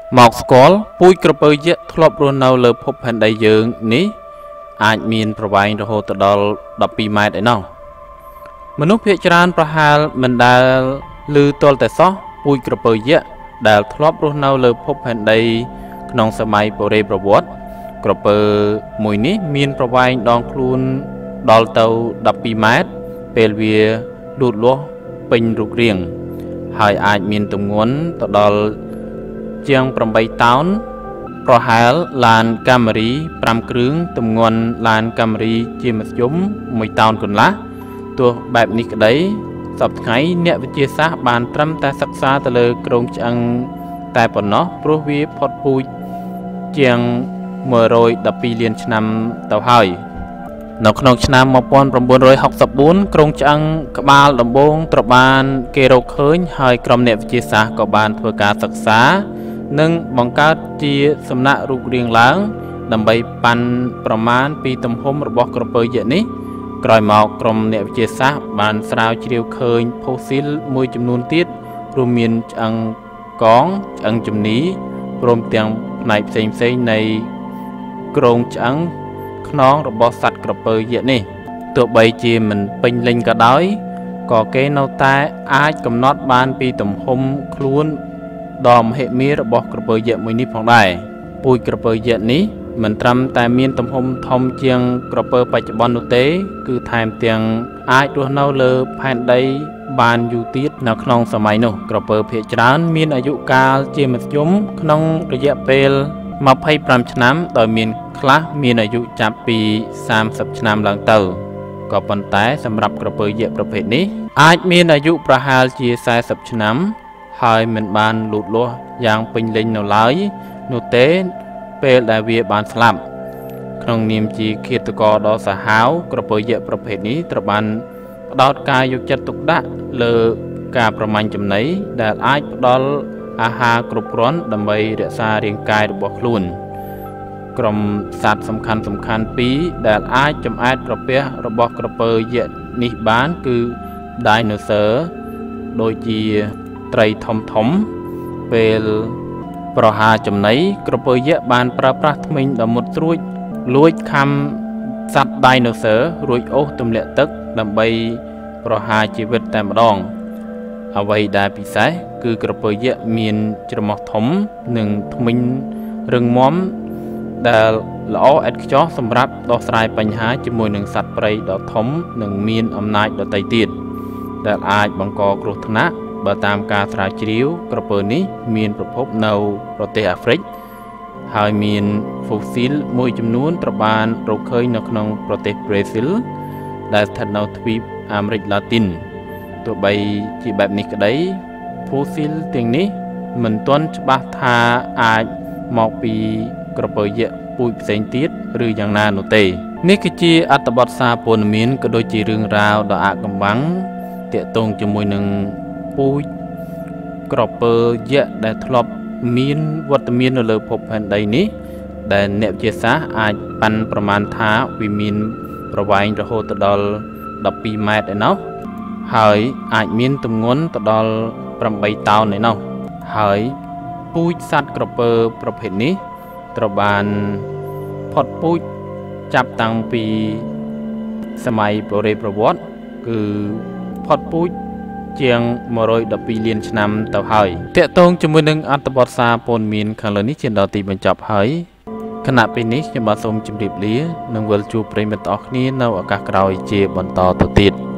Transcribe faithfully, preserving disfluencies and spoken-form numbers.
មកស្គាល់ពូជក្រពើយក្សធ្លាប់រស់នៅលើភពផែនដីយើងនេះអាចមានប្រវែងរហូតដល់ដប់ពីរម៉ែត្រឯណោះមនុស្សភាគច្រើនប្រហែលមិនដែលឮទាល់តែសោះពូជក្រពើយក្សដែលធ្លាប់រស់នៅលើភពផែនដីក្នុងសម័យបុរេប្រវត្តិក្រពើមួយនេះមានប្រវែងដងខ្លួនដល់ទៅដប់ពីរម៉ែត្រពេលវាលូតលាស់ពេញរូបរាងហើយអាចមានទម្ងន់ទៅដល់ជាងប្រាំបីតោនប្រហែលឡានកាមេរីប្រាំគ្រឿងទម្ងន់ឡានកាមេរីជាមធ្យមមួយតោនកន្លះទោះបែបនេះក្តីសប្តាហ៍ថ្ងៃអ្នកវិទ្យាសាស្ត្របានត្រឹមតែសិក្សាទៅលើគ្រោងឆ្អឹងតែប៉ុណ្ណោះព្រោះវាផុតពូជជាងមួយរយដប់ពីរលានឆ្នាំទៅហើយនៅក្នុងឆ្នាំmột nghìn chín trăm sáu mươi tưគ្រោងឆ្អឹងក្បាលដំបូងត្រូវបានគេរកឃើញហើយក្រុមអ្នកវិទ្យាសាស្ត្រក៏បានធ្វើការសិក្សានិងបង្កើតជាសំណាក់រូបរាងឡើងដើម្បីប៉ាន់ប្រមាណពីទំហំរបស់ក្រពើយក្សនេះក្រោយមកក្រុមអ្នកវិទ្យាសាស្ត្របានស្រាវជ្រាវឃើញផូស៊ីលមួយចំនួនទៀតរួមមានឆ្អឹងកងឆ្អឹងជំនីព្រមទាំងផ្នែកផ្សេងផ្សេងនៃគ្រោងឆ្អឹងខ្នងរបស់សត្វក្រពើយក្សនេះទោះបីជាមិនពេញលេញក៏ដោយក៏គេនៅតែអាចកំណត់បានពីទំហំខ្លួនដ៏មហិមារបស់ក្រពើយក្សមួយនេះផងដែរពូជក្រពើយក្សនេះមិនត្រឹមតែមានទំហំធំជាងក្រពើបច្ចុប្បន្ននោះទេគឺថែមទាំងអាចរស់នៅលើផែនដីបានយូរទៀតនៅក្នុងសម័យនោះក្រពើភាគច្រើនមានអាយុកាលជាមធ្យមក្នុងរយៈពេលម្ភៃប្រាំឆ្នាំដោយមានខ្លះមានអាយុចាប់ពីសាមសិបឆ្នាំឡើងទៅក៏ប៉ុន្តែសម្រាប់ក្រពើយក្សប្រភេទនេះអាចមានអាយុប្រហែលជាសែសិបឆ្នាំហើយមិនបានលូតលាស់យ៉ាងពេញលេញនៅឡើយនោះទេពេលដែលវាបានស្លាប់ក្នុងនាមជាឃាតករដ៏សាហាវក្រពើយក្សប្រភេទនេះត្រូវបានផ្ដោតការយកចិត្តទុកដាក់លើការប្រមាញ់ចំណីដែលអាចផ្ដល់អាហារគ្រប់គ្រាន់ដើម្បីរក្សារាងកាយរបស់ខ្លួនក្រុមសត្វសំខាន់សំខាន់ពីរដែលអាចចម្អែតក្រពះរបស់ក្រពើយក្សនេះបានគឺ Dinosaur ដូចជាត្រីធំធំពេលប្រហារចំណីក្រពើយក្សបានប្រើប្រាស់ធ្មេញដ៏មុតស្រួចលួចខំសត្វ Dinosaur រួចអូសទម្លាក់ទឹកដើម្បីប្រហារជីវិតតែម្ដងអ្វីដែលពិសេសគឺក្រពើយក្សមានច្រមុះធំនិងធ្មេញរឹងមាំដែលល្អឥតខ្ចោះសម្រាប់ដោះស្រាយបញ្ហាជាមួយនឹងសត្វព្រៃដ៏ធំនិងមានអំណាចដទៃទៀតដែលអាចបង្កគ្រោះថ្នាក់បើតាមការស្រាវជ្រាវក្រពើនេះមានប្រភពនៅប្រទេសអាហ្វ្រិកហើយមានហ្វូស៊ីលមួយចំនួនត្រូវបានរកឃើញនៅក្នុងប្រទេសប្រេស៊ីលដែលស្ថិតនៅទ្វីបអាមេរិកឡាទីនទោះបីជាបែបនេះក្តីហ្វូស៊ីលទាំងនេះមិនទាន់ច្បាស់ថាអាចមកពីក្រពើយក្សពូជផ្សេងទៀតឬយ៉ាងណានោះទេនេះគឺជាអត្ថបទសារព័ត៌មានក៏ដូចជារឿងរ៉ាវដ៏អាថ៌កំបាំងទាក់ទងជាមួយនឹងពូជក្រពើយក្សដែលធ្លាប់មានវត្តមាននៅលើភពផែនដីនេះដែលអ្នកវិទ្យាសាស្ត្រអាចប៉ាន់ប្រមាណថាវាមានប្រវែងរហូតដល់ដប់ពីរម៉ែត្រឯណោះហើយអាចមានទម្ងន់ទៅដល់ប្រាំបីតោនឯណោះហើយពូជសត្វក្រពើប្រភេទនេះត្រូវបានផុតពូជចាប់តាំងពីសម័យបុរេប្រវត្តិគឺផុតពូជជាងមួយរយដប់ពីរលានឆ្នាំទៅហើយតាក់ទងជាមួយនឹងអត្ថបទសារព័ត៌មានខាងលើនេះជាដល់ទីបញ្ចប់ហើយខណៈពេលនេះខ្ញុំបាទសូមជម្រាបលានិងវិលជួបប្រិយមិត្តអស់គ្នានៅឱកាសក្រោយជាបន្តទៅទៀត